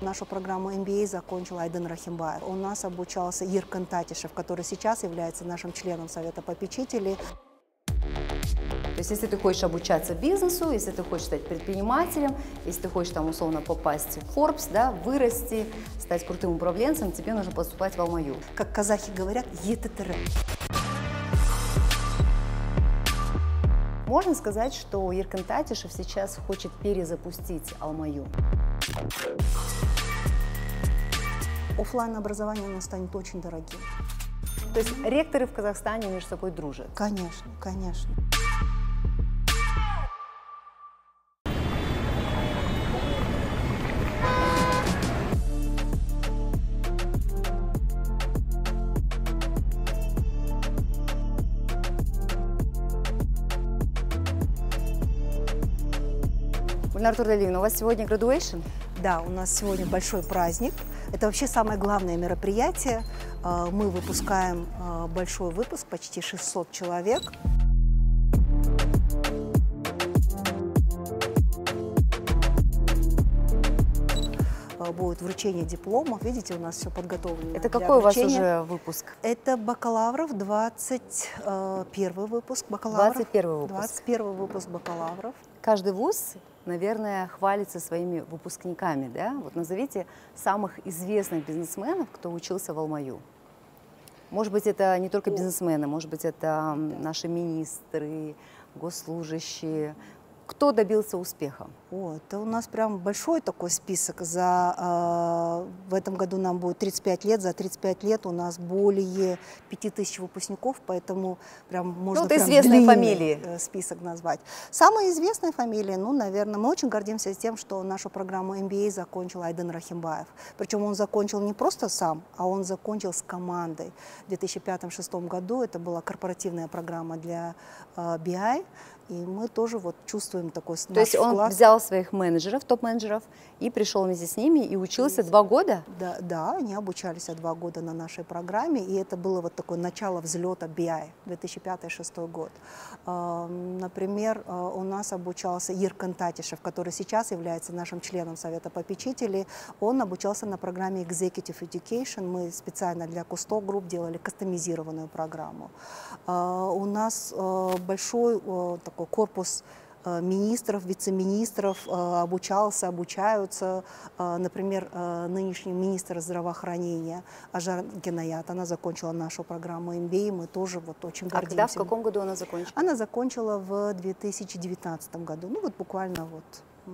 Нашу программу MBA закончил Айдын Рахимбаев. У нас обучался Иркан Татишев, который сейчас является нашим членом Совета попечителей. То есть, если ты хочешь обучаться бизнесу, если ты хочешь стать предпринимателем, если ты хочешь там условно попасть в Forbes, да, вырасти, стать крутым управленцем, тебе нужно поступать в Алмаю. Как казахи говорят, ЕТТР. Можно сказать, что Иркан Татишев сейчас хочет перезапустить Алмаю. Оффлайн образование у нас станет очень дорогим. То есть ректоры в Казахстане между собой дружат? Конечно, конечно. Гульнар Турдалиевна, у вас сегодня graduation? Да, у нас сегодня большой праздник. Это вообще самое главное мероприятие. Мы выпускаем большой выпуск, почти 600 человек. Будет вручение дипломов. Видите, у нас все подготовлено. Это какой у вас уже выпуск? Это бакалавров, 21 выпуск бакалавров. 21 выпуск. 21 выпуск бакалавров. Каждый вуз, наверное, хвалится своими выпускниками, да? Вот назовите самых известных бизнесменов, кто учился в Алмаю. Может быть, это не только бизнесмены, может быть, это наши министры, госслужащие. Кто добился успеха? Это у нас прям большой такой список. В этом году нам будет 35 лет. За 35 лет у нас более 5000 выпускников, поэтому прям можно прям известные фамилии. Список назвать. Самые известные фамилии, ну, наверное, мы очень гордимся тем, что нашу программу MBA закончил Айдын Рахимбаев. Причем он закончил не просто сам, а он закончил с командой. В 2005-2006 году это была корпоративная программа для BI. И мы тоже вот чувствуем такой наш вклад. То есть он взял своих менеджеров, топ-менеджеров, и пришел вместе с ними и учился 2 года? Да, они обучались 2 года на нашей программе, и это было вот такое начало взлета BI, 2005-2006 год. Например, у нас обучался Иркан Татишев, который сейчас является нашим членом Совета попечителей. Он обучался на программе Executive Education. Мы специально для Кусто Групп делали кастомизированную программу. У нас большой такой корпус министров, вице-министров обучаются. Например, нынешний министр здравоохранения Ажар Генаят, она закончила нашу программу MBA, мы тоже вот очень гордимся. А когда, в каком году она закончила? Она закончила в 2019 году, ну вот буквально вот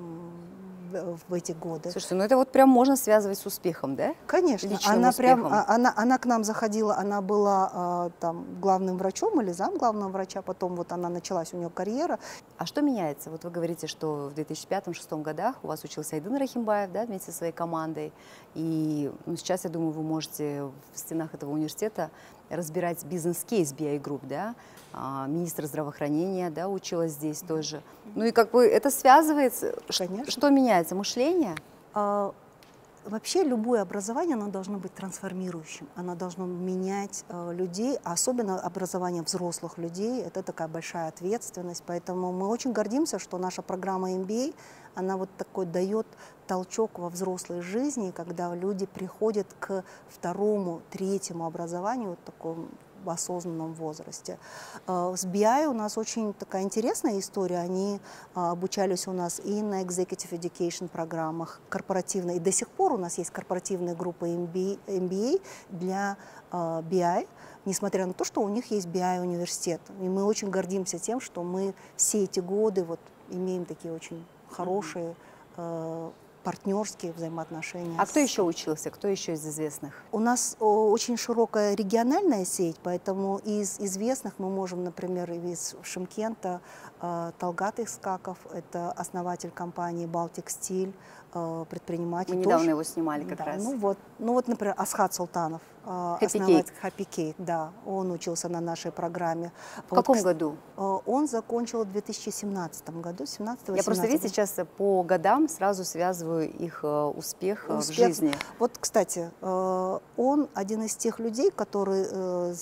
в эти годы. Слушайте, ну это вот прям можно связывать с успехом, да? Конечно. Она к нам заходила, она была там главным врачом или зам главного врача, потом вот она началась, у нее карьера. А что меняется? Вот вы говорите, что в 2005-2006 годах у вас учился Айдын Рахимбаев, да, вместе со своей командой, и сейчас, я думаю, вы можете в стенах этого университета разбирать бизнес-кейс BI Group, да, министр здравоохранения, да, училась здесь тоже. Ну и как бы это связывается. Конечно. Что меняется? Мышление? Вообще любое образование, оно должно быть трансформирующим, оно должно менять людей, особенно образование взрослых людей, это такая большая ответственность, поэтому мы очень гордимся, что наша программа MBA, она вот такой дает толчок во взрослой жизни, когда люди приходят к 2-му, 3-му образованию, вот такому, в осознанном возрасте. С BI у нас очень такая интересная история. Они обучались у нас и на Executive Education программах корпоративной. И до сих пор у нас есть корпоративные группы MBA для BI, несмотря на то, что у них есть BI-университет. И мы очень гордимся тем, что мы все эти годы вот имеем такие очень хорошие партнерские взаимоотношения. А кто еще учился? Кто еще из известных? У нас очень широкая региональная сеть, поэтому из известных мы можем, например, из Шымкента Талгат Искаков, это основатель компании Балтик Стиль, предприниматель. Мы недавно его снимали как раз. Ну вот, например, Асхат Султанов, основатель Happy Cake, да, он учился на нашей программе. В каком году? Он закончил в 2017 году, 17-18. Я просто, видите, сейчас по годам сразу связываю их успех в жизни. Вот, кстати, он один из тех людей, который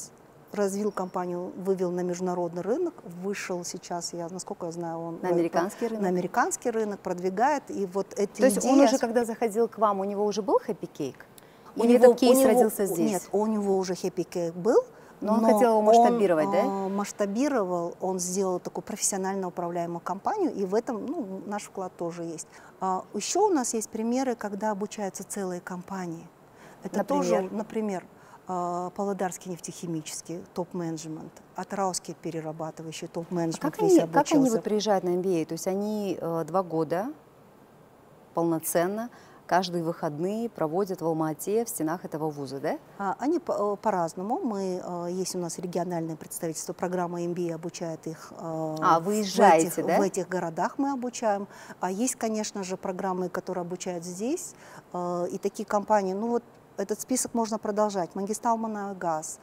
развил компанию, вывел на международный рынок, вышел сейчас, насколько я знаю, он на американский рынок. На американский рынок продвигает, и вот эти То есть идеи... он уже, когда заходил к вам, у него уже был Happy Cake? Или него, этот кейс родился здесь? Нет, у него уже Happy Cake был. Но он хотел его масштабировать, да? Масштабировал, он сделал такую профессионально управляемую компанию, и в этом наш вклад тоже есть. Еще у нас есть примеры, когда обучаются целые компании. Это тоже, например, Павлодарский нефтехимический топ-менеджмент, Атырауский перерабатывающий топ-менеджмент. Как они вот приезжают на MBA? То есть они 2 года полноценно каждые выходные проводят в Алма-Ате, в стенах этого вуза, да? Они по-разному. Есть у нас региональное представительство, программа MBA обучает их выезжаете, в этих городах мы обучаем. А есть, конечно же, программы, которые обучают здесь. И такие компании, этот список можно продолжать. Мангистауманайгаз,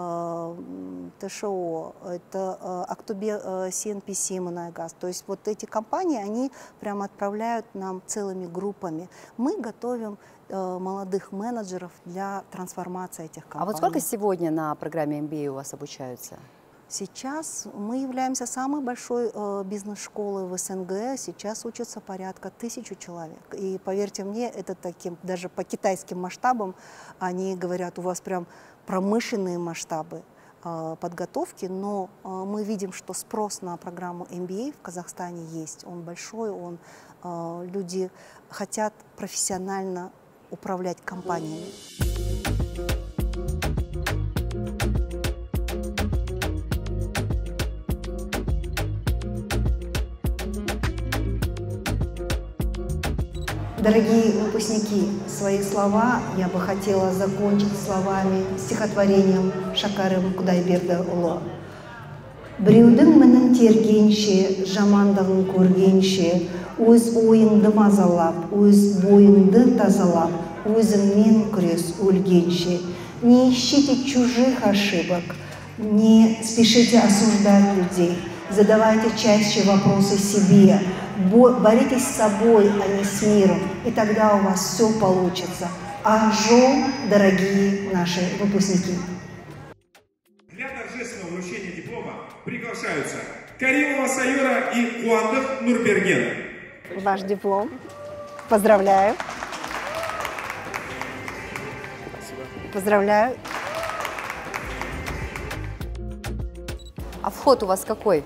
ТШО, это Актубе CNPC Манайгаз. То есть вот эти компании, они прямо отправляют нам целыми группами. Мы готовим молодых менеджеров для трансформации этих компаний. А вот сколько сегодня на программе MBA у вас обучаются? Сейчас мы являемся самой большой бизнес-школой в СНГ. Сейчас учатся порядка 1000 человек. И поверьте мне, это таким, даже по китайским масштабам, они говорят, у вас прям промышленные масштабы подготовки, но мы видим, что спрос на программу MBA в Казахстане есть. Он большой, люди хотят профессионально управлять компаниями. Дорогие выпускники, свои слова я бы хотела закончить стихотворением Шакарым Кудайбердіұлы. Біреудің мінін тергенше, жамандығын көргенше, өз ойыңды мазалап, өз бойыңды тазалап, өзіңмен күрес өлгенше. Не ищите чужих ошибок, не спешите осуждать людей, задавайте чаще вопросы себе. Боритесь с собой, а не с миром, и тогда у вас все получится. Ажо, дорогие наши выпускники! Для торжественного вручения диплома приглашаются Каримова Сайора и Куандык Нурберген. Ваш диплом. Поздравляю. Поздравляю. А вход у вас какой?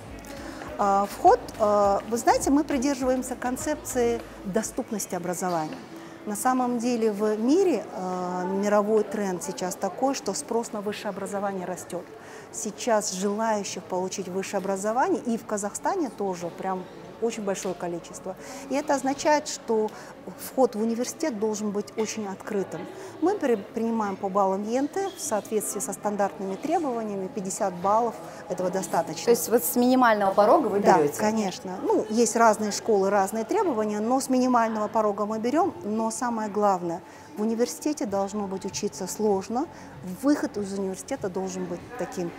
Вход, вы знаете, мы придерживаемся концепции доступности образования. На самом деле в мире мировой тренд сейчас такой, что спрос на высшее образование растет. Сейчас желающих получить высшее образование и в Казахстане тоже прям очень большое количество. И это означает, что вход в университет должен быть очень открытым. Мы принимаем по баллам ЕНТ в соответствии со стандартными требованиями, 50 баллов, этого достаточно. То есть вот с минимального порога вы берете? Да, конечно. Есть разные школы, разные требования, но с минимального порога мы берем. Но самое главное, в университете должно быть учиться сложно, выход из университета должен быть таким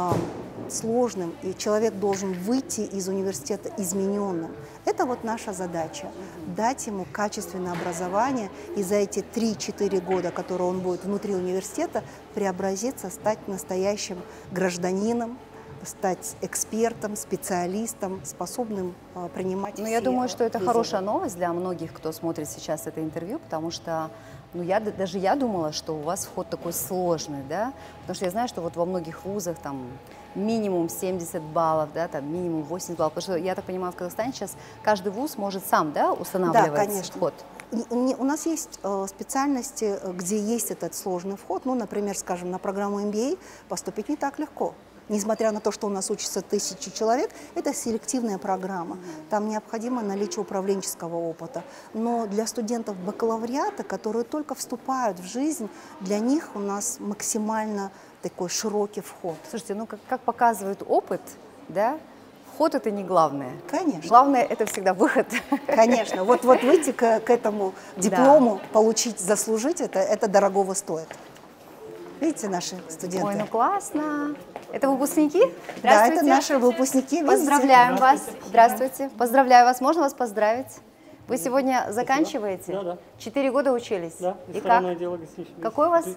сложным, и человек должен выйти из университета измененным. Это вот наша задача – дать ему качественное образование, и за эти 3-4 года, которые он будет внутри университета, преобразиться, стать настоящим гражданином, стать экспертом, специалистом, способным принимать все я думаю, что это вызовы. хорошая новость для многих, кто смотрит сейчас это интервью, потому что даже я думала, что у вас вход такой сложный, да, потому что я знаю, что вот во многих вузах там минимум 70 баллов, да, там минимум 80 баллов, потому что, я так понимаю, в Казахстане сейчас каждый вуз может сам, да, устанавливать вход? У нас есть специальности, где есть этот сложный вход, например, скажем, на программу MBA поступить не так легко. Несмотря на то, что у нас учатся 1000 человек, это селективная программа. Там необходимо наличие управленческого опыта. Но для студентов бакалавриата, которые только вступают в жизнь, для них у нас максимально такой широкий вход. Слушайте, как показывает опыт, да, вход это не главное. Конечно. Главное это всегда выход. Конечно. Вот выйти к этому диплому, получить, заслужить, это дорогого стоит. Видите, наши студенты? Ой, классно. Это выпускники? Да, это наши выпускники. Видите? Поздравляем вас. Здравствуйте. Поздравляю вас. Можно вас поздравить? Вы сегодня заканчиваете? Да. 4 года учились? Да, и как? Дело гостиничное. Какой у вас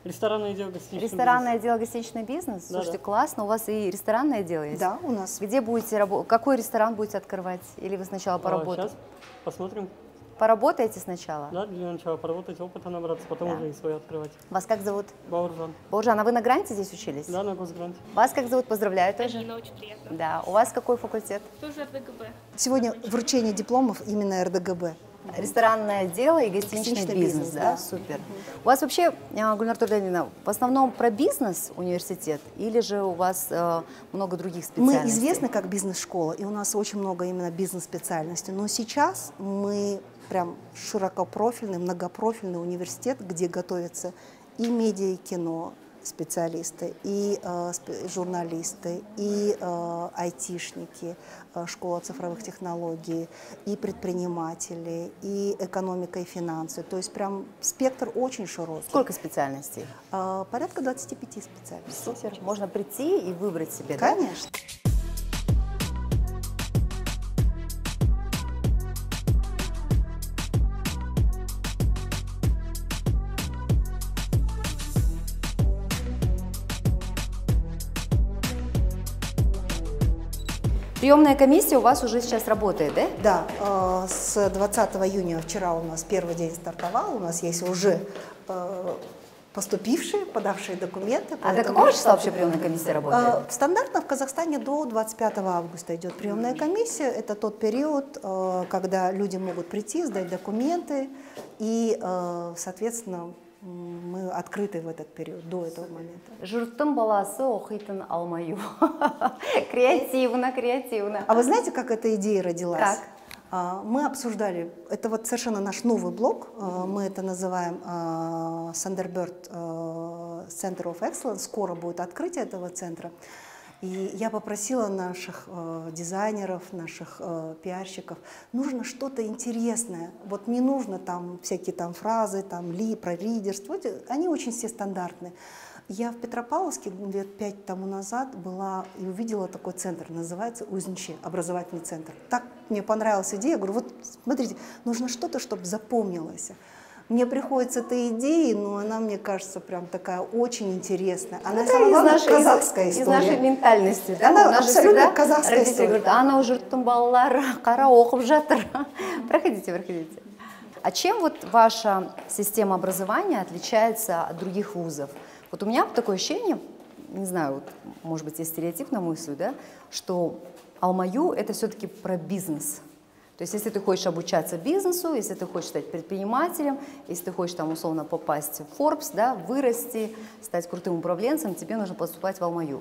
Ресторанное дело, гостиничный Ресторанное дело, гостиничный бизнес? Да, Слушайте, да. классно. У вас и ресторанное дело есть? Да, у нас. Где будете работать? Какой ресторан будете открывать? Или вы сначала поработаете? Сейчас посмотрим. Поработаете сначала? Да, для начала поработать, опыта набраться, потом Да. уже и свой открывать. Вас как зовут? Бауржан. Бауржан, а вы на гранте здесь учились? Да, на госгранте. Вас как зовут? Поздравляю тоже. Алина, очень приятно. Да. У вас какой факультет? Тоже РДГБ. Сегодня вручение дипломов именно РДГБ. Ресторанное дело и гостиничный Гостиничный бизнес, бизнес, да? да. Супер. У вас вообще, Гульнар Турдалина, в основном про бизнес университет или же у вас много других специальностей? Мы известны как бизнес-школа, и у нас очень много именно бизнес-специальностей. Но сейчас мы прям широкопрофильный, многопрофильный университет, где готовятся и медиа, и кино специалисты, и журналисты, и айтишники, школа цифровых технологий, и предприниматели, и экономика, и финансы. То есть прям спектр очень широкий. Сколько специальностей? Порядка 25 специальностей. Супер. Можно прийти и выбрать себе, да? Конечно. Приемная комиссия у вас уже сейчас работает, да? Да, с 20 июня, вчера у нас первый день стартовал, у нас есть уже поступившие, подавшие документы. А до какого числа вообще приемная комиссия работает? Стандартно в Казахстане до 25 августа идет приемная комиссия. Это тот период, когда люди могут прийти, сдать документы, и, соответственно, мы открыты в этот период, до этого момента. Жұрттың баласы оқитын алмаю. Креативно, креативно. А вы знаете, как эта идея родилась? Как? Мы обсуждали, это вот совершенно наш новый блог, мы это называем Thunderbird Center of Excellence, скоро будет открытие этого центра. И я попросила наших дизайнеров, наших пиарщиков, нужно что-то интересное, вот не нужно там всякие там фразы, там про лидерство, они очень все стандартные. Я в Петропавловске лет 5 тому назад была и увидела такой центр, называется Узничи, образовательный центр. Так мне понравилась идея, я говорю, вот смотрите, нужно что-то, чтобы запомнилось. Мне приходится эта идея, но она, мне кажется, прям такая очень интересная. Она самая главная казахская история. Из нашей ментальности, да? Она абсолютно казахская родители история. говорят, ана жұрттың балалары қара оқып жатыр. Проходите, проходите. А чем вот ваша система образования отличается от других вузов? Вот у меня такое ощущение, не знаю, вот, может быть, я стереотипно мыслю, да, что Алмаю это все-таки про бизнес. То есть, если ты хочешь обучаться бизнесу, если ты хочешь стать предпринимателем, если ты хочешь там условно попасть в Forbes, да, вырасти, стать крутым управленцем, тебе нужно поступать в Алмаю.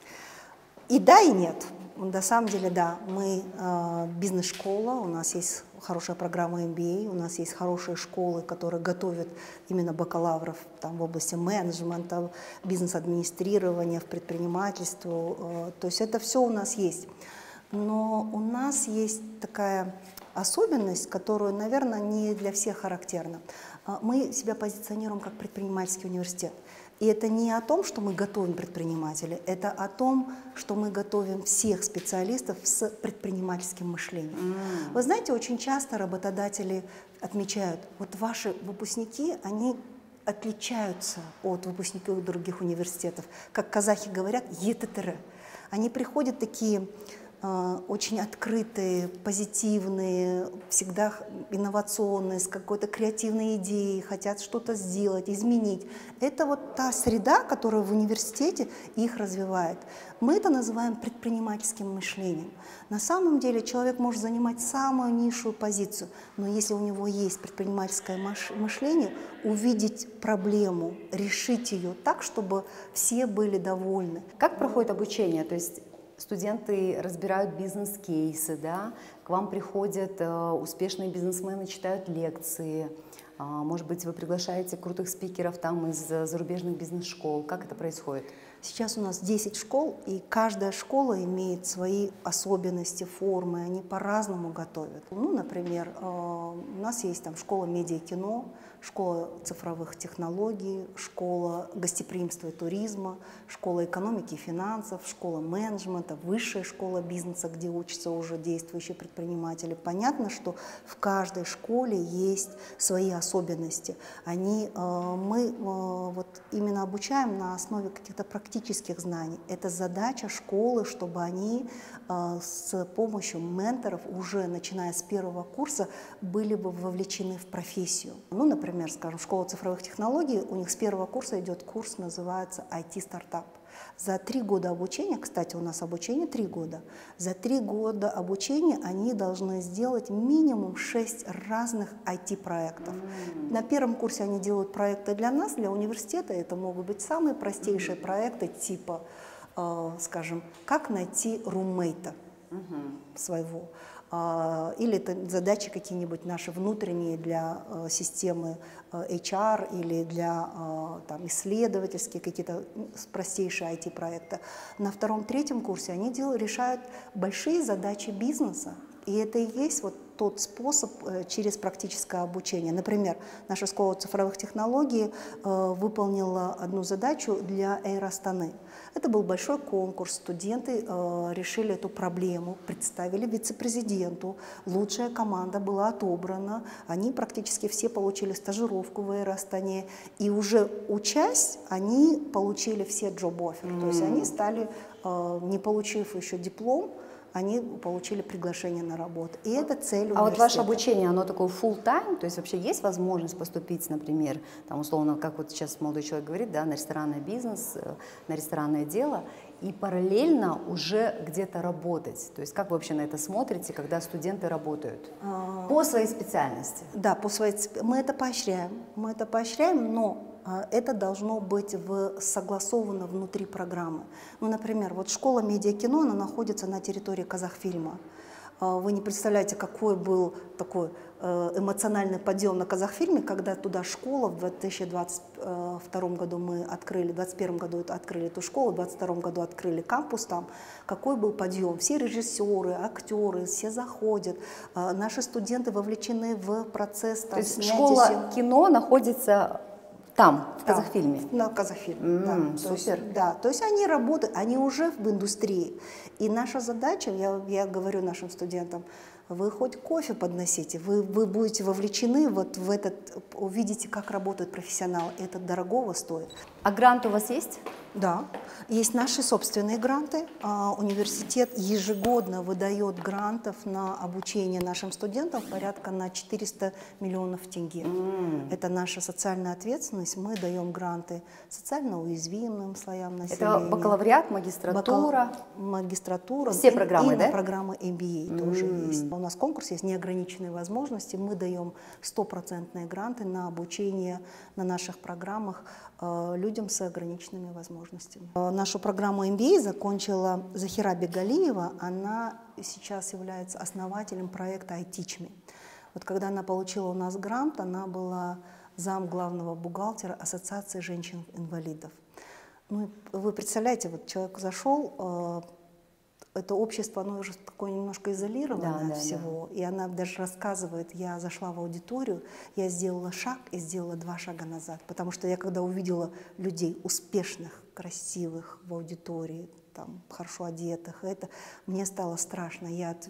И да, и нет. На самом деле, да, мы бизнес-школа, у нас есть хорошая программа MBA, у нас есть хорошие школы, которые готовят именно бакалавров там, в области менеджмента, бизнес-администрирования, в предпринимательстве. То есть это все у нас есть. Но у нас есть такая особенность, которую, наверное, не для всех характерна. Мы себя позиционируем как предпринимательский университет. И это не о том, что мы готовим предпринимателей, это о том, что мы готовим всех специалистов с предпринимательским мышлением. Вы знаете, очень часто работодатели отмечают, вот ваши выпускники, они отличаются от выпускников других университетов. Как казахи говорят, ЕТТР. Они приходят такие очень открытые, позитивные, всегда инновационные, с какой-то креативной идеей, хотят что-то сделать, изменить. Это вот та среда, которая в университете их развивает. Мы это называем предпринимательским мышлением. На самом деле человек может занимать самую низшую позицию, но если у него есть предпринимательское мышление, увидеть проблему, решить ее так, чтобы все были довольны. Как проходит обучение? То есть студенты разбирают бизнес-кейсы, да? К вам приходят успешные бизнесмены, читают лекции. Может быть, вы приглашаете крутых спикеров там из зарубежных бизнес-школ. Как это происходит? Сейчас у нас 10 школ, и каждая школа имеет свои особенности, формы, они по-разному готовят. Ну, например, у нас есть там школа медиа-кино, школа цифровых технологий, школа гостеприимства и туризма, школа экономики и финансов, школа менеджмента, высшая школа бизнеса, где учатся уже действующие предприниматели. Понятно, что в каждой школе есть свои особенности. Мы вот именно обучаем на основе каких-то практических знаний. Это задача школы, чтобы они с помощью менторов уже начиная с первого курса были бы вовлечены в профессию. Ну, например, скажем, школа цифровых технологий, у них с первого курса идет курс, называется IT-стартап. За 3 года обучения, кстати, у нас обучение 3 года, за 3 года обучения они должны сделать минимум 6 разных IT-проектов. На первом курсе они делают проекты для нас, для университета. Это могут быть самые простейшие проекты типа, скажем, как найти руммейта своего. Или это задачи какие-нибудь наши внутренние для системы HR или для там, исследовательские какие-то простейшие IT-проекты. На 2-3 курсе они решают большие задачи бизнеса. И это и есть вот тот способ через практическое обучение. Например, наша школа цифровых технологий выполнила одну задачу для Air Astаны. Это был большой конкурс, студенты решили эту проблему, представили вице-президенту, лучшая команда была отобрана, они практически все получили стажировку в Air Astане, и уже учась, они получили все job-offer, то есть они стали, не получив еще диплом, они получили приглашение на работу. И это цель университета. А вот ваше обучение, оно такое full-time? То есть вообще есть возможность поступить, например, там, условно, как вот сейчас молодой человек говорит, да, на ресторанный бизнес, на ресторанное дело, и параллельно уже где-то работать? То есть как вы вообще на это смотрите, когда студенты работают? По своей специальности? Да, мы это поощряем, но это должно быть согласовано внутри программы. Ну, например, вот школа медиа-кино, она находится на территории Казахфильма. Вы не представляете, какой был такой эмоциональный подъем на Казахфильме, когда туда школа в 2022 году мы открыли, в 2021 году открыли эту школу, в 2022 году открыли кампус там. Какой был подъем? Все режиссеры, актеры, все заходят. Наши студенты вовлечены в процесс. Там, то есть школа кино находится там, в Казахфильме? На Казахфильме, да. Супер. То есть они работают, они уже в индустрии. И наша задача, я говорю нашим студентам, вы хоть кофе подносите, вы будете вовлечены вот в этот, увидите, как работают профессионалы, это дорогого стоит. А грант у вас есть? Да, есть наши собственные гранты. Университет ежегодно выдает грантов на обучение нашим студентам порядка на 400 миллионов тенге. Это наша социальная ответственность. Мы даем гранты социально уязвимым слоям населения. Это бакалавриат, магистратура? Магистратура. Все программы, да? Программы MBA тоже есть. У нас конкурс есть неограниченные возможности. Мы даем 100% гранты на обучение на наших программах людям с ограниченными возможностями. Нашу программу MBA закончила Захира Бегалиева. Она сейчас является основателем проекта iTeach Me. Вот когда она получила у нас грант, она была зам главного бухгалтера Ассоциации женщин-инвалидов. Ну, вы представляете, вот человек зашел, это общество, оно уже такое немножко изолированное от всего. Да. И она даже рассказывает, я зашла в аудиторию, я сделала шаг и сделала 2 шага назад. Потому что я когда увидела людей успешных, красивых в аудитории, там, хорошо одетых, мне стало страшно.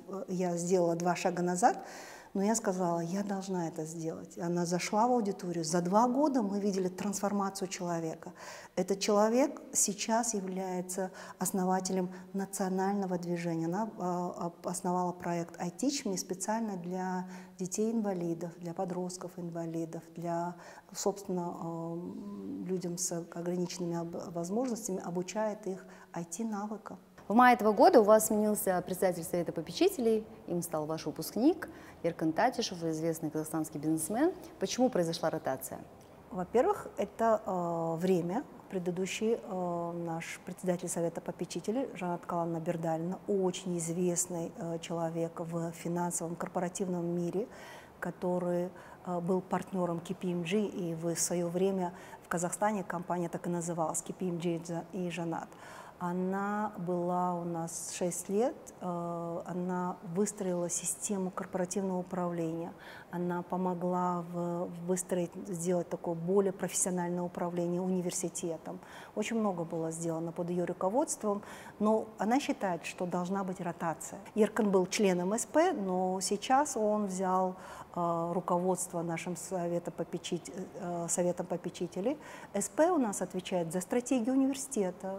Я сделала 2 шага назад, но я сказала, я должна это сделать. И она зашла в аудиторию. За 2 года мы видели трансформацию человека. Этот человек сейчас является основателем национального движения. Она основала проект iTeach Me специально для детей-инвалидов, для подростков-инвалидов, для, собственно, людям с ограниченными возможностями, обучает их IT-навыкам. В мае этого года у вас сменился председатель Совета попечителей, им стал ваш выпускник Эркан Татишев, известный казахстанский бизнесмен. Почему произошла ротация? Во-первых, это время. Предыдущий наш председатель Совета попечителей Жанат Каланна Бердалина, очень известный человек в финансовом корпоративном мире, который был партнером KPMG, и в свое время в Казахстане компания так и называлась, KPMG и Жанат. Она была у нас 6 лет, она выстроила систему корпоративного управления, она помогла выстроить, сделать такое более профессиональное управление университетом. Очень много было сделано под ее руководством, но она считает, что должна быть ротация. Еркин был членом СП, но сейчас он взял руководство нашим советом попечителей. СП у нас отвечает за стратегию университета,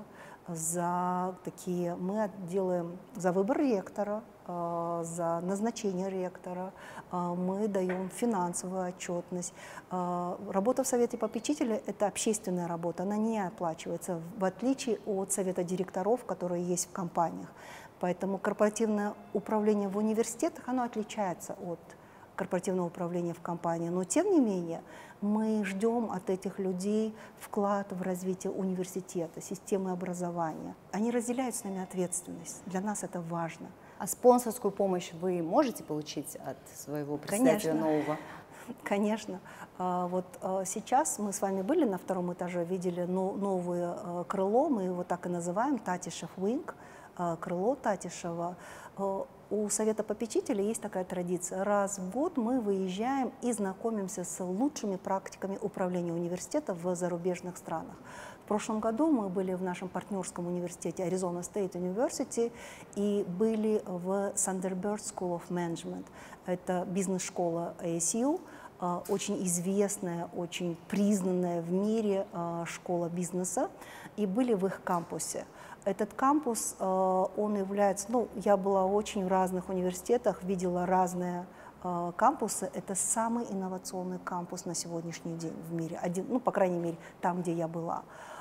мы делаем за выбор ректора, за назначение ректора, мы даем финансовую отчетность. Работа в совете попечителя – это общественная работа, она не оплачивается, в отличие от совета директоров, которые есть в компаниях. Поэтому корпоративное управление в университетах, оно отличается от корпоративного управления в компании. Но тем не менее мы ждем от этих людей вклад в развитие университета, системы образования. Они разделяют с нами ответственность. Для нас это важно. А спонсорскую помощь вы можете получить от своего председателя нового? Конечно. Вот сейчас мы с вами были на 2-м этаже, видели новое крыло, мы его так и называем, Татишев Wing, крыло Татишева. У Совета попечителей есть такая традиция. Раз в год мы выезжаем и знакомимся с лучшими практиками управления университета в зарубежных странах. В прошлом году мы были в нашем партнерском университете Arizona State University и были в Thunderbird School of Management. Это бизнес-школа ASU, очень известная, очень признанная в мире школа бизнеса, и были в их кампусе. Этот кампус, он является, я была очень в разных университетах, видела разные кампусы. Это самый инновационный кампус на сегодняшний день в мире. По крайней мере, там, где я была.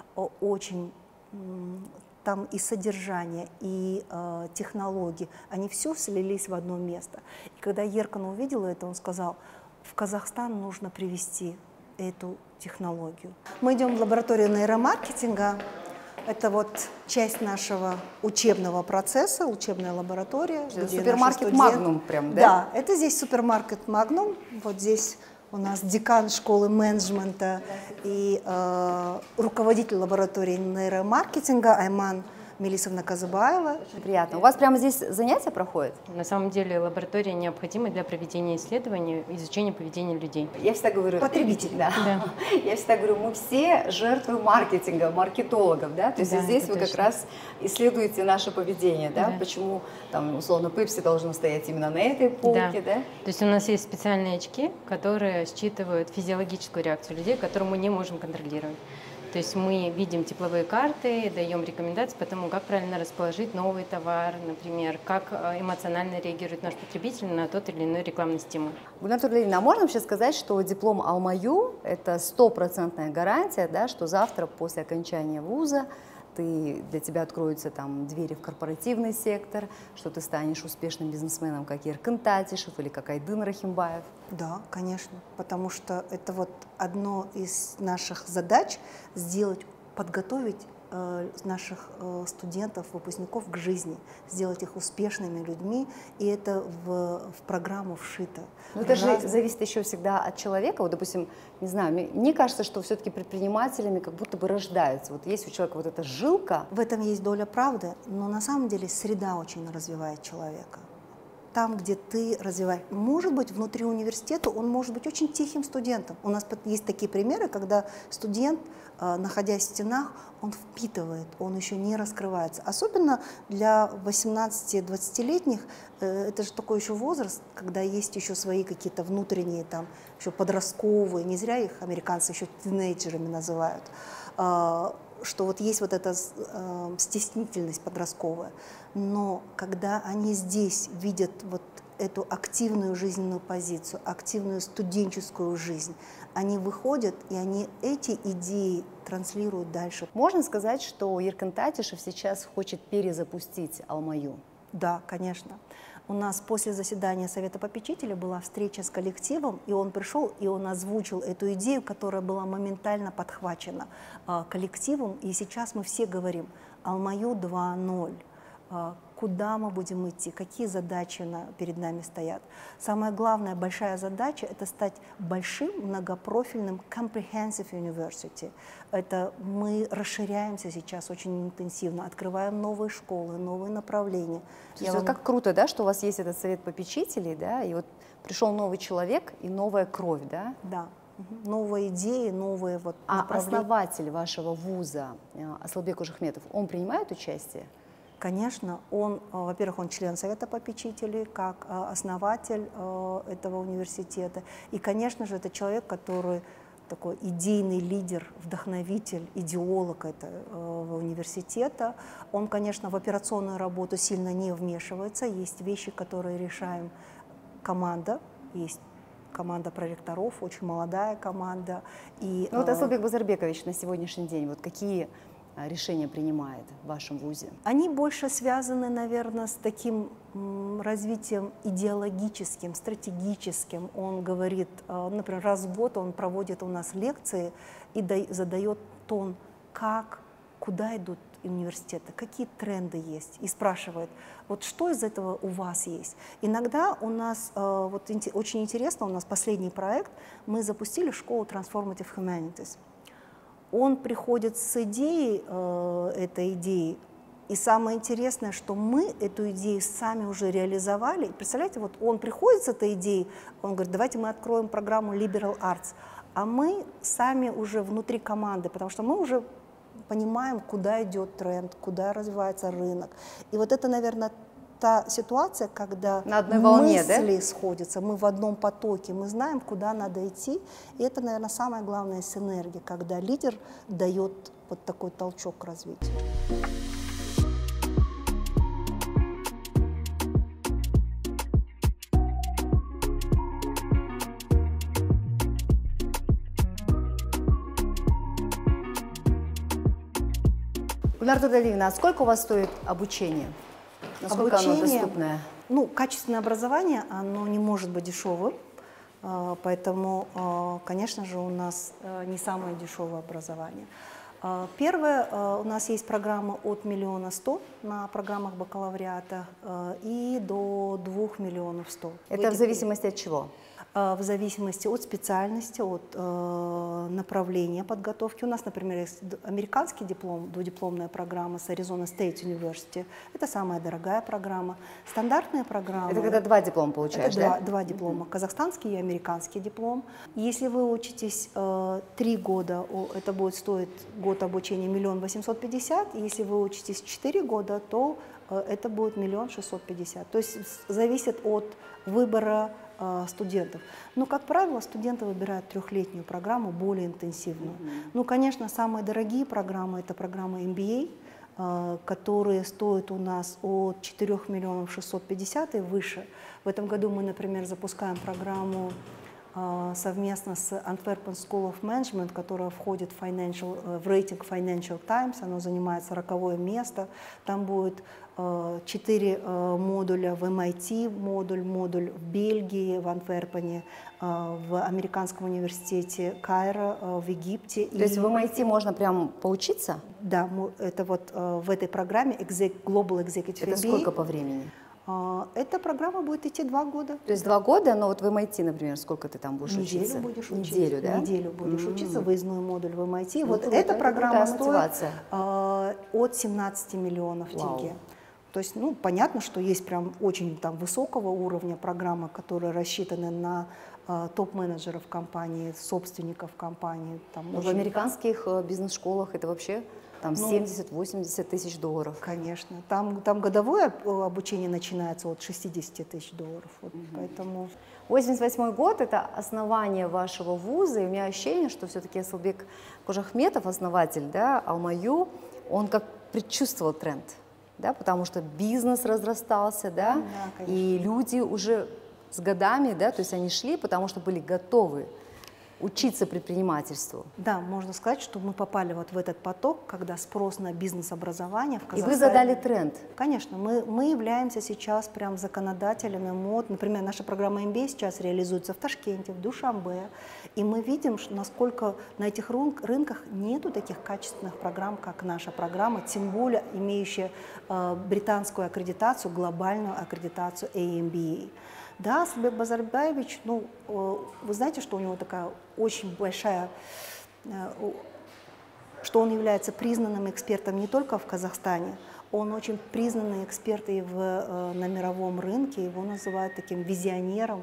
Там и содержание, и технологии, они все слились в одно место. И когда Еркин увидел это, он сказал, в Казахстан нужно привести эту технологию. Мы идем в лабораторию нейромаркетинга. Это вот часть нашего учебного процесса, учебная лаборатория. Супермаркет Магнум прям, да? Да, это здесь супермаркет Магнум. Вот здесь у нас декан школы менеджмента и руководитель лаборатории нейромаркетинга Айман Мелисовна Казыбаева. Приятно. У вас прямо здесь занятия проходят? На самом деле лаборатория необходима для проведения исследований, изучения поведения людей. Я всегда говорю... Потребитель. Да. Я всегда говорю, мы все жертвы маркетинга, маркетологов, да? То есть здесь вы как раз исследуете наше поведение, да? Почему, там, условно, Пепси должно стоять именно на этой полке, да? То есть у нас есть специальные очки, которые считывают физиологическую реакцию людей, которую мы не можем контролировать. То есть мы видим тепловые карты, даем рекомендации по тому, как правильно расположить новый товар, например, как эмоционально реагирует наш потребитель на тот или иной рекламный стимул. Гульнар Турлиевна, а можно вообще сказать, что диплом Алмаю – это 100% гарантия, да, что завтра после окончания вуза для тебя откроются там двери в корпоративный сектор, что ты станешь успешным бизнесменом, как Еркин Татишев или как Айдын Рахимбаев? Да, конечно, потому что это вот одно из наших задач – подготовить наших студентов, выпускников к жизни, сделать их успешными людьми, и это в программу вшито. Но это же зависит еще всегда от человека. Вот, допустим, не знаю, мне кажется, что все-таки предпринимателями как будто бы рождаются. Вот есть у человека вот эта жилка. В этом есть доля правды, но на самом деле среда очень развивает человека. Там, где ты развиваешь, может быть, внутри университета он может быть очень тихим студентом. У нас есть такие примеры, когда студент, находясь в стенах, он впитывает, он еще не раскрывается. Особенно для 18-20-летних, это же такой еще возраст, когда есть еще свои какие-то внутренние, там, еще подростковые, не зря их американцы еще тинейджерами называют, что вот есть вот эта стеснительность подростковая. Но когда они здесь видят вот эту активную жизненную позицию, активную студенческую жизнь, они выходят, и они эти идеи транслируют дальше. Можно сказать, что Еркин Татишев сейчас хочет перезапустить Алмаю? Да, конечно. У нас после заседания Совета попечителя была встреча с коллективом, и он пришел, и он озвучил эту идею, которая была моментально подхвачена коллективом, и сейчас мы все говорим «Алмаю 2.0». куда мы будем идти, какие задачи перед нами стоят. Самая главная большая задача – это стать большим многопрофильным comprehensive university. Это мы расширяемся сейчас очень интенсивно, открываем новые школы, новые направления. Как круто, да, что у вас есть этот совет попечителей, да, и вот пришел новый человек и новая кровь, да? Да. Новые идеи, новые вот направления. Основатель вашего вуза, Асылбек Кожахметов, он принимает участие? Конечно, он, во-первых, он член Совета попечителей, как основатель этого университета. И, конечно же, это человек, который такой идейный лидер, вдохновитель, идеолог этого университета. Он, конечно, в операционную работу сильно не вмешивается. Есть вещи, которые решаем команда, есть команда проректоров, очень молодая команда. И, вот Асылбек Базарбекович на сегодняшний день, вот какие решения принимает в вашем вузе? Они больше связаны, наверное, с таким развитием идеологическим, стратегическим. Он говорит, например, раз в год он проводит у нас лекции и задает тон, куда идут университеты, какие тренды есть, и спрашивает, вот что из этого у вас есть. Иногда у нас, вот очень интересно, у нас последний проект, мы запустили школу Transformative Humanities. Он приходит с идеей, этой идеи, и самое интересное, что мы эту идею сами уже реализовали. Представляете, вот он приходит с этой идеей, он говорит, давайте мы откроем программу Liberal Arts, а мы сами уже внутри команды, потому что мы уже понимаем, куда идет тренд, куда развивается рынок. И вот это, наверное, та ситуация, когда на одной волне, мысли да? сходятся, мы в одном потоке, мы знаем, куда надо идти. И это, наверное, самая главная синергия, когда лидер дает вот такой толчок к развитию. Гульнара Турдалиевна, а сколько у вас стоит обучение? Насколько оно доступное? Ну, качественное образование, оно не может быть дешевым, поэтому, конечно же, у нас не самое дешевое образование. Первое, у нас есть программа от 1 100 000 на программах бакалавриата и до 2 100 000. Это в зависимости от чего? В зависимости от специальности, от направления подготовки. У нас, например, есть американский диплом, двудипломная программа с Arizona State University. Это самая дорогая программа. Стандартная программа... Это когда 2 диплома получаешь, да? Да, 2 диплома. Казахстанский и американский диплом. Если вы учитесь 3 года, это будет стоить год обучения 1 850 000. Если вы учитесь 4 года, то это будет 1 650 000. То есть зависит от выбора студентов. Но, как правило, студенты выбирают 3-летнюю программу, более интенсивную. Ну, конечно, самые дорогие программы – это программы MBA, которые стоят у нас от 4 650 000 и выше. В этом году мы, например, запускаем программу совместно с Antwerpen School of Management, которая входит в рейтинг Financial Times, оно занимает 40-е место. Там будет 4 модуля в MIT, модуль в Бельгии, в Антверпене, в Американском университете Кайро, в Египте. То есть в MIT можно прям поучиться? Да, это вот в этой программе Global Executive MBA. Это сколько по времени? Эта программа будет идти 2 года. То есть 2 года, но вот в MIT, например, сколько ты там будешь учиться? Будешь учиться. Неделю, да? Неделю будешь учиться, выездной модуль в MIT. Ну, вот круто, эта программа стоит от 17 миллионов тенге. То есть, ну, понятно, что есть прям очень там высокого уровня программы, которые рассчитаны на топ-менеджеров компании, собственников компании. Там в американских бизнес-школах это вообще там 70-80 тысяч долларов. Конечно. Там годовое обучение начинается от 60 тысяч долларов. Вот, поэтому... 88 год – это основание вашего вуза, и у меня ощущение, что все-таки Асылбек Кожахметов, основатель, да, Алмаю, он как предчувствовал тренд. Да, потому что бизнес разрастался, да, и люди уже с годами, да, то есть они шли, потому что были готовы учиться предпринимательству. Да, можно сказать, что мы попали вот в этот поток, когда спрос на бизнес-образование в И Казахстане. вы задали тренд. Конечно, мы являемся сейчас прям законодателями мод. Например, наша программа MBA сейчас реализуется в Ташкенте, в Душанбе. И мы видим, что насколько на этих рынках нету таких качественных программ, как наша программа, тем более имеющая британскую аккредитацию, глобальную аккредитацию AMBA. Да, Асылбек Базарбаевич, ну, вы знаете, что у него такая очень большая, что он является признанным экспертом не только в Казахстане, он очень признанный эксперт и на мировом рынке, его называют таким визионером.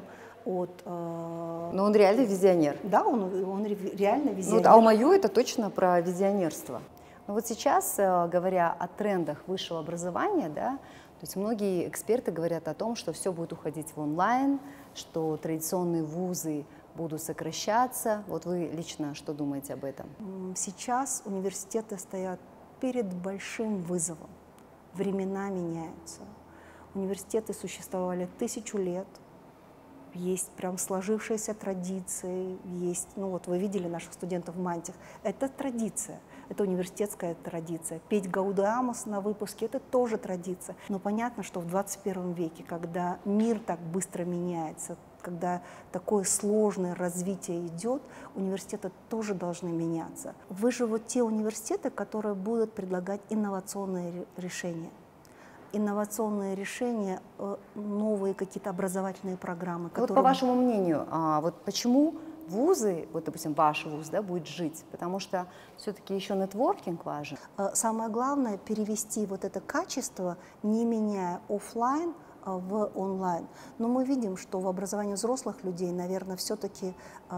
Но он реально визионер. Да, он реально визионер. Ну, Алмаю это точно про визионерство. Но вот сейчас, говоря о трендах высшего образования, да, то есть многие эксперты говорят о том, что все будет уходить в онлайн, что традиционные вузы будут сокращаться. Вот вы лично что думаете об этом? Сейчас университеты стоят перед большим вызовом. Времена меняются. Университеты существовали 1000 лет. Есть прям сложившиеся традиции, есть, ну вот вы видели наших студентов в мантиях, это традиция, это университетская традиция. Петь Гаудамус на выпуске – это тоже традиция. Но понятно, что в 21 веке, когда мир так быстро меняется, когда такое сложное развитие идет, университеты тоже должны меняться. Выживут те университеты, которые будут предлагать инновационные решения. Инновационные решения, новые какие-то образовательные программы. Вот по вашему мнению, вот почему вузы, вот, допустим, ваш вуз, да, будет жить? Потому что все-таки еще нетворкинг важен. Самое главное – перевести вот это качество, не меняя офлайн в онлайн. Но мы видим, что в образовании взрослых людей, наверное, все-таки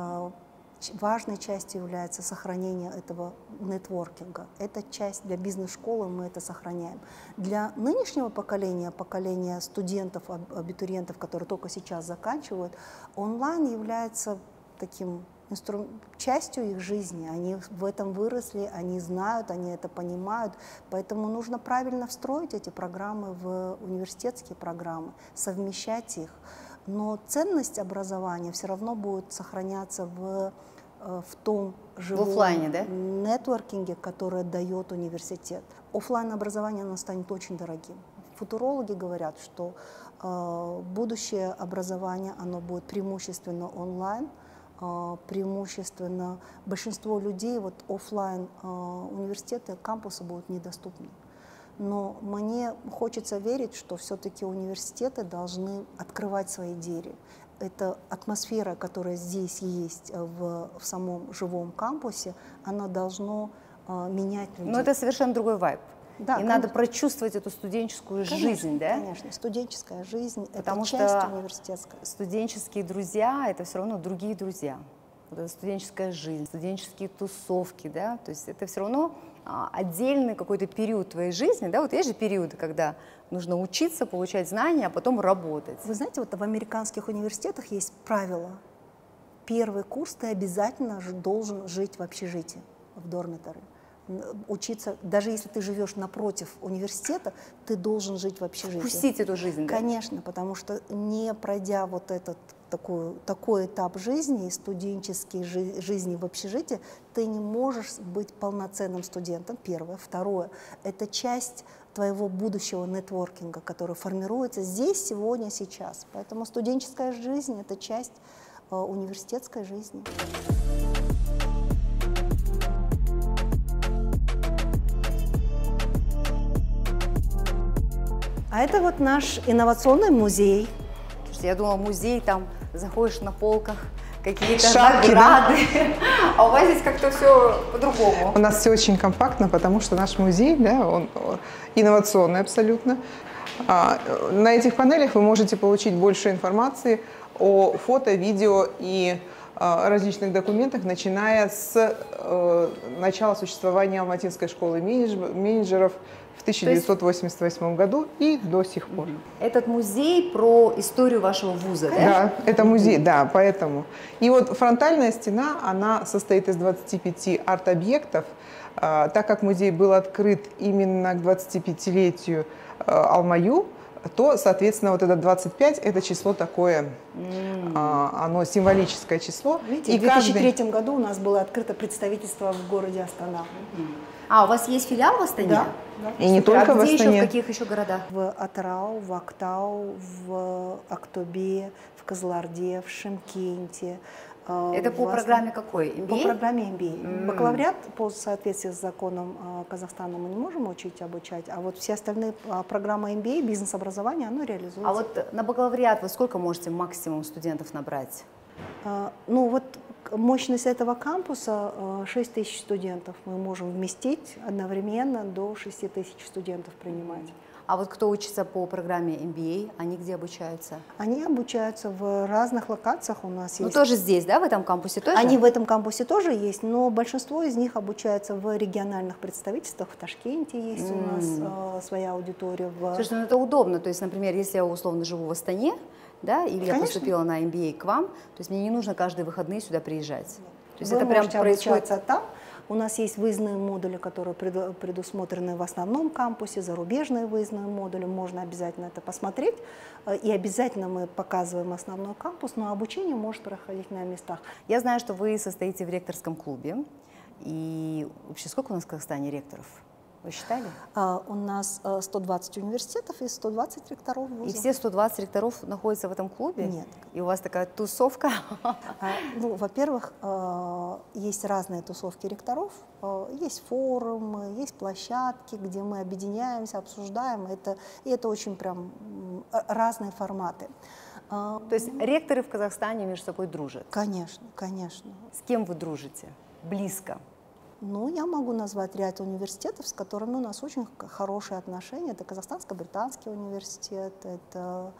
важной частью является сохранение этого нетворкинга. Это часть для бизнес-школы, мы это сохраняем. Для нынешнего поколения, поколения студентов, абитуриентов, которые только сейчас заканчивают, онлайн является таким частью их жизни. Они в этом выросли, они знают, они это понимают. Поэтому нужно правильно встроить эти программы в университетские программы, совмещать их. Но ценность образования все равно будет сохраняться в том живом офлайне, да? нетворкинге, который дает университет. Офлайн образование оно станет очень дорогим. Футурологи говорят, что будущее образование оно будет преимущественно онлайн, преимущественно большинство людей вот офлайн университеты, кампусы будут недоступны. Но мне хочется верить, что все-таки университеты должны открывать свои двери. Эта атмосфера, которая здесь есть в самом живом кампусе, она должна менять людей. Но это совершенно другой вайб. Да, и надо прочувствовать эту студенческую жизнь, да? Конечно, студенческая жизнь – Потому это часть что университетская. Студенческие друзья – это все равно другие друзья. Вот это студенческая жизнь, студенческие тусовки, да? То есть это все равно отдельный какой-то период твоей жизни, да? Вот есть же периоды, когда нужно учиться, получать знания, а потом работать. Вы знаете, вот в американских университетах есть правило. Первый курс ты обязательно должен жить в общежитии, в дормиторе. Учиться, даже если ты живешь напротив университета, ты должен жить в общежитии. Вкусить эту жизнь, да? Конечно, потому что не пройдя вот этот такой этап жизни, студенческой жизни в общежитии, ты не можешь быть полноценным студентом, первое. Второе, это часть твоего будущего нетворкинга, который формируется здесь, сегодня, сейчас. Поэтому студенческая жизнь – это часть университетской жизни. А это вот наш инновационный музей. Слушайте, я думала, музей, там заходишь на полках, какие-то Шапки, награды, а у вас здесь как-то все по-другому. У нас все очень компактно, потому что наш музей, да, он инновационный абсолютно. На этих панелях вы можете получить больше информации о фото, видео и различных документах, начиная с начала существования Алматинской школы менеджеров в 1988 году и до сих пор. Этот музей про историю вашего вуза, да? Да, это музей, да, поэтому. И вот фронтальная стена, она состоит из 25 арт-объектов. Так как музей был открыт именно к 25-летию Алмаю, то, соответственно, вот это 25 – это число такое, оно символическое число. Видите, в 2003 году у нас было открыто представительство в городе Астана. А, у вас есть филиал в Астане? Да. И не только в где еще, Астане. в каких еще городах? В Атырау, в Актау, в Актобе, в Кызылорде, в Шымкенте. Это по программе какой? MBA? По программе MBA. Бакалавриат по соответствии с законом Казахстана мы не можем учить, обучать, а вот все остальные программы MBA, бизнес-образование, оно реализуется. А вот на бакалавриат вы сколько можете максимум студентов набрать? Ну вот мощность этого кампуса 6 тысяч студентов. Мы можем вместить одновременно до 6 тысяч студентов принимать. А вот кто учится по программе MBA, они где обучаются? Они обучаются в разных локациях у нас. Ну есть. тоже здесь, да, в этом кампусе тоже? Они в этом кампусе тоже есть, но большинство из них обучаются в региональных представительствах. В Ташкенте есть у нас своя аудитория. Слушайте, ну это удобно. То есть, например, если я условно живу в Астане, да, или я поступила на MBA к вам, то есть мне не нужно каждые выходные сюда приезжать. То есть Вы это прям можете происходит обучаться там. У нас есть выездные модули, которые предусмотрены в основном кампусе, зарубежные выездные модули. Можно обязательно это посмотреть. И обязательно мы показываем основной кампус, но обучение может проходить на местах. Я знаю, что вы состоите в ректорском клубе. И вообще сколько у нас в Казахстане ректоров? Вы считали? У нас 120 университетов и 120 ректоров вузов. И все 120 ректоров находятся в этом клубе? Нет. И у вас такая тусовка? Ну, во-первых, есть разные тусовки ректоров, есть форумы, есть площадки, где мы объединяемся, обсуждаем. И это очень прям разные форматы. То есть ректоры в Казахстане между собой дружат? Конечно, конечно. С кем вы дружите? Близко? Ну, я могу назвать ряд университетов, с которыми у нас очень хорошие отношения. Это Казахстанско-Британский университет, это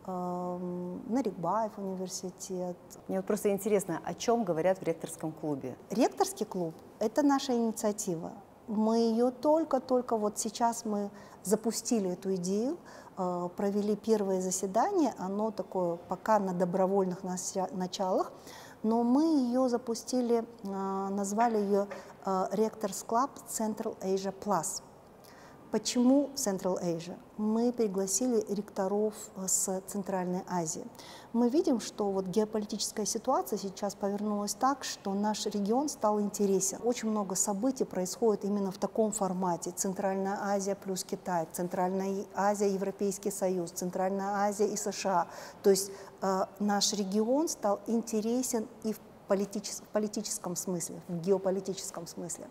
Нарикбаев университет. Мне вот просто интересно, о чем говорят в ректорском клубе? Ректорский клуб – это наша инициатива. Мы ее только вот сейчас мы запустили эту идею, провели первое заседание, оно такое пока на добровольных началах, но мы ее запустили, назвали ее Rectors Club Central Asia Plus. Почему Central Asia? Мы пригласили ректоров с Центральной Азии. Мы видим, что вот геополитическая ситуация сейчас повернулась так, что наш регион стал интересен. Очень много событий происходит именно в таком формате. Центральная Азия плюс Китай, Центральная Азия, Европейский Союз, Центральная Азия и США. То есть наш регион стал интересен и в политическом смысле, в геополитическом смысле.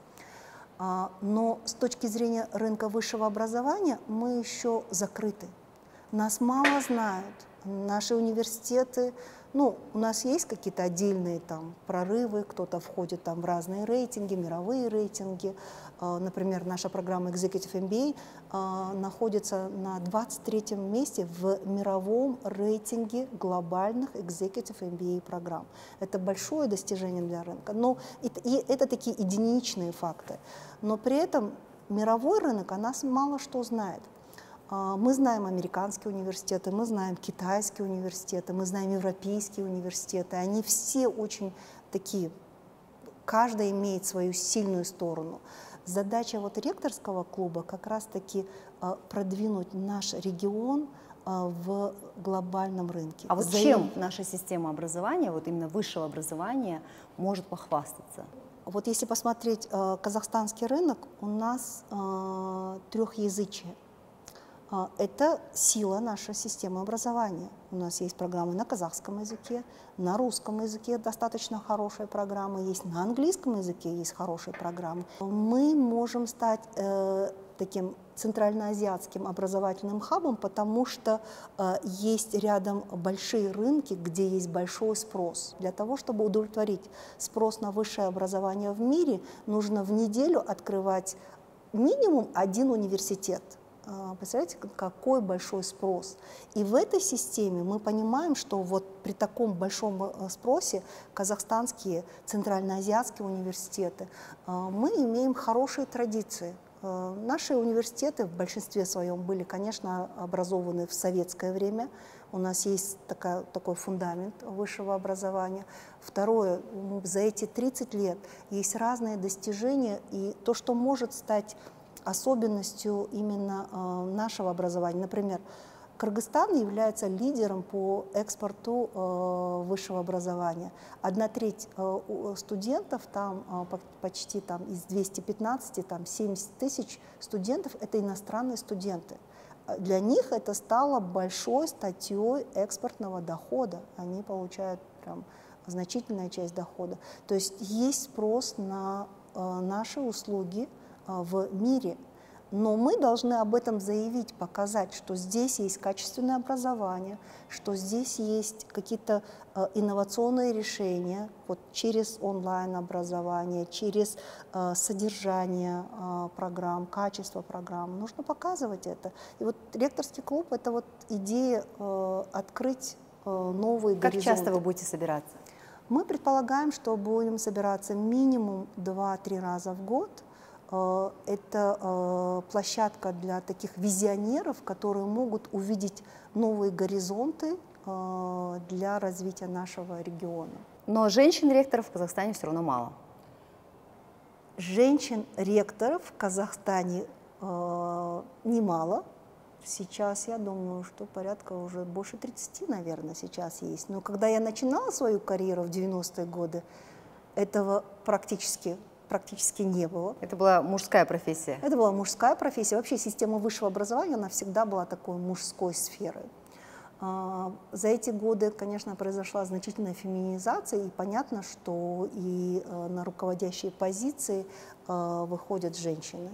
Но с точки зрения рынка высшего образования мы еще закрыты. Нас мало знают. Наши университеты, ну, у нас есть какие-то отдельные там прорывы, кто-то входит там в разные рейтинги, мировые рейтинги. Например, наша программа Executive MBA находится на 23-м месте в мировом рейтинге глобальных Executive MBA программ. Это большое достижение для рынка. Но это такие единичные факты. Но при этом мировой рынок о нас мало что знает. Мы знаем американские университеты, мы знаем китайские университеты, мы знаем европейские университеты. Они все очень такие, каждый имеет свою сильную сторону. Задача вот ректорского клуба как раз-таки продвинуть наш регион в глобальном рынке. А вот чем наша система образования, вот именно высшего образования, может похвастаться? Вот если посмотреть казахстанский рынок, у нас трехязычие. Это сила нашей системы образования. У нас есть программы на казахском языке, на русском языке достаточно хорошие программы, есть на английском языке есть хорошие программы. Мы можем стать таким центральноазиатским образовательным хабом, потому что есть рядом большие рынки, где есть большой спрос. Для того, чтобы удовлетворить спрос на высшее образование в мире, нужно в неделю открывать минимум один университет. Представляете, какой большой спрос. И в этой системе мы понимаем, что вот при таком большом спросе казахстанские, центральноазиатские университеты, мы имеем хорошие традиции. Наши университеты в большинстве своем были, конечно, образованы в советское время. У нас есть такой фундамент высшего образования. Второе, за эти 30 лет есть разные достижения, и то, что может стать особенностью именно нашего образования. Например, Кыргызстан является лидером по экспорту высшего образования. 1/3 студентов, там почти там, из 215, там 70 тысяч студентов, это иностранные студенты. Для них это стало большой статьей экспортного дохода. Они получают прям значительная часть дохода. То есть спрос на наши услуги в мире. Но мы должны об этом заявить, показать, что здесь есть качественное образование, что здесь есть какие-то инновационные решения вот, через онлайн-образование, через содержание программ, качество программ. Нужно показывать это. И вот ректорский клуб – это вот идея открыть новые горизонты. Как часто вы будете собираться? Мы предполагаем, что будем собираться минимум 2-3 раза в год. Это площадка для таких визионеров, которые могут увидеть новые горизонты для развития нашего региона. Но женщин-ректоров в Казахстане все равно мало. Женщин-ректоров в Казахстане немало. Сейчас, я думаю, что порядка уже больше 30, наверное, сейчас есть. Но когда я начинала свою карьеру в 90-е годы, этого практически не было. Это была мужская профессия? Это была мужская профессия. Вообще система высшего образования, она всегда была такой мужской сферой. За эти годы, конечно, произошла значительная феминизация, и понятно, что и на руководящие позиции выходят женщины.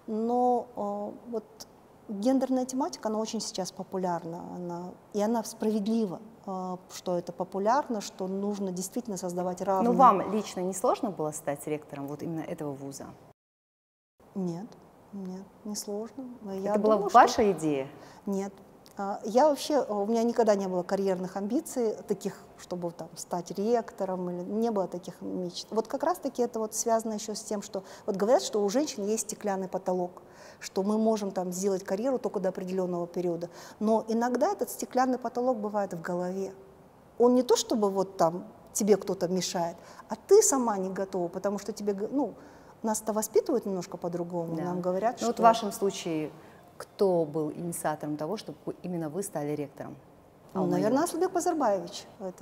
Но вот гендерная тематика, она очень сейчас популярна, и она справедлива, что это популярно, что нужно действительно создавать равные. Но вам лично не сложно было стать ректором вот именно этого вуза? Нет, не сложно. Это была ваша идея? Нет. Я вообще, у меня никогда не было карьерных амбиций, таких, чтобы там, стать ректором, или не было таких мечт. Вот как раз-таки это вот связано еще с тем, что вот говорят, что у женщин есть стеклянный потолок, что мы можем там сделать карьеру только до определенного периода. Но иногда этот стеклянный потолок бывает в голове. Он не то, чтобы вот там тебе кто-то мешает, а ты сама не готова, потому что тебе, ну, нас-то воспитывают немножко по-другому, да. нам говорят, что... Вот в вашем случае кто был инициатором того, чтобы именно вы стали ректором? Наверное, Аслбек Базарбаевич,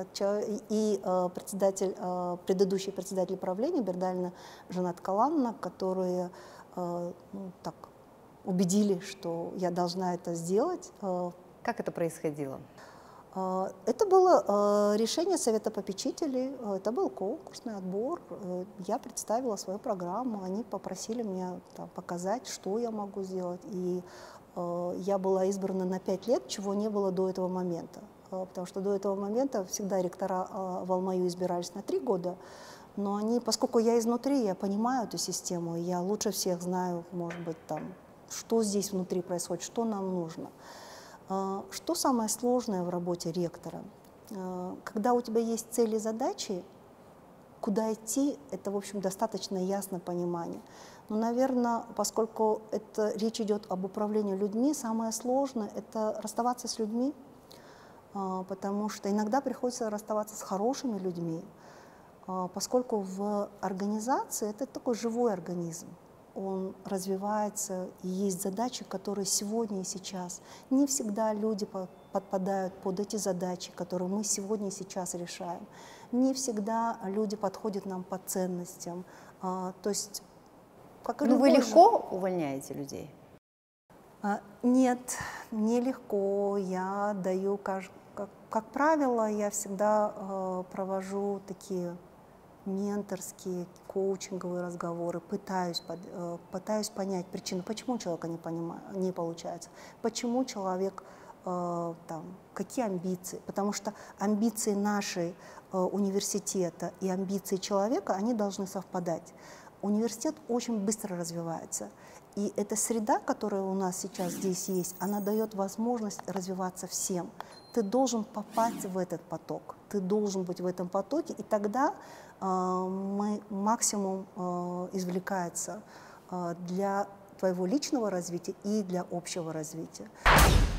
и предыдущий председатель правления Бердалина Жанат Каланна, которые так убедили, что я должна это сделать. Как это происходило? Это было решение Совета попечителей, это был конкурсный отбор. Я представила свою программу, они попросили меня там показать, что я могу сделать. И я была избрана на 5 лет, чего не было до этого момента. Потому что до этого момента всегда ректора в Алмаю избирались на 3 года. Но они, поскольку я изнутри, я понимаю эту систему, я лучше всех знаю, может быть, там, что здесь внутри происходит, что нам нужно. Что самое сложное в работе ректора? Когда у тебя есть цели и задачи, куда идти, это, в общем, достаточно ясно понимание. Но, наверное, поскольку речь идет об управлении людьми, самое сложное – это расставаться с людьми, потому что иногда приходится расставаться с хорошими людьми, поскольку в организации это такой живой организм. Он развивается, и есть задачи, которые сегодня и сейчас. Не всегда люди подпадают под эти задачи, которые мы сегодня и сейчас решаем. Не всегда люди подходят нам по ценностям. То есть, как и Но вы легко увольняете людей? Нет, нелегко. Я даю, как правило, я всегда провожу такие менторские, коучинговые разговоры, пытаюсь понять причину, почему у человека не получается, почему человек, какие амбиции, потому что амбиции нашей университета и амбиции человека, они должны совпадать. Университет очень быстро развивается, и эта среда, которая у нас сейчас здесь есть, она дает возможность развиваться всем. Ты должен попасть в этот поток, ты должен быть в этом потоке, и тогда максимум извлекается для твоего личного развития и для общего развития.